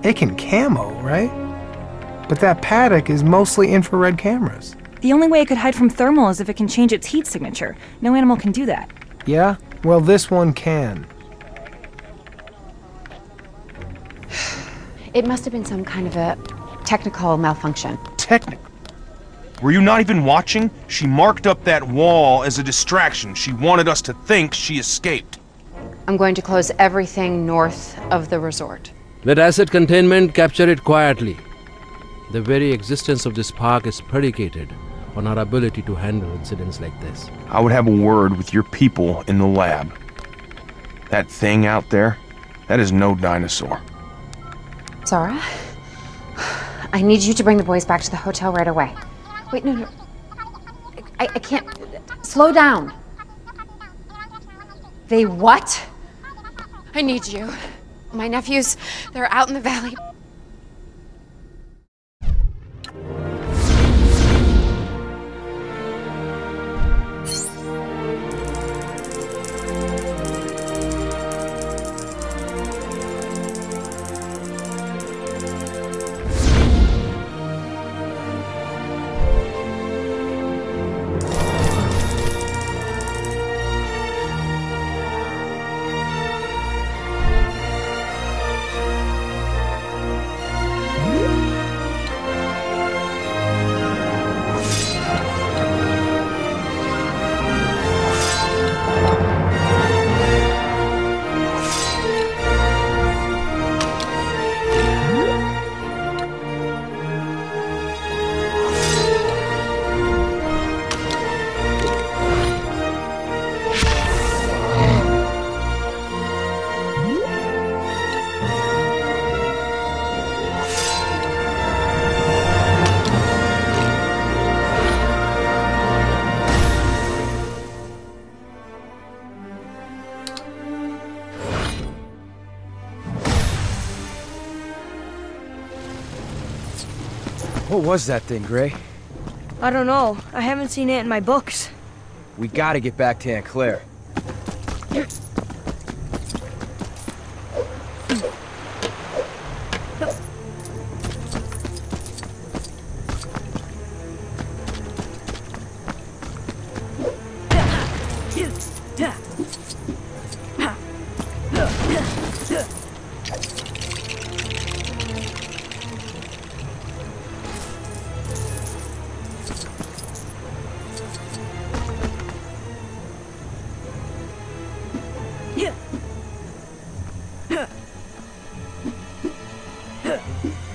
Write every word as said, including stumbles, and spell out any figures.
It can camo, right? But that paddock is mostly infrared cameras. The only way it could hide from thermal is if it can change its heat signature. No animal can do that. Yeah? Well, this one can. It must have been some kind of a technical malfunction. Technical? Were you not even watching? She marked up that wall as a distraction. She wanted us to think she escaped. I'm going to close everything north of the resort. Let asset containment capture it quietly. The very existence of this park is predicated on our ability to handle incidents like this. I would have a word with your people in the lab. That thing out there, that is no dinosaur. Zara, I need you to bring the boys back to the hotel right away. Wait, no, no. I, I can't. Slow down. They what? I need you. My nephews, they're out in the valley. What was that thing, Gray? I don't know. I haven't seen it in my books. We gotta get back to Aunt Claire. Yeah.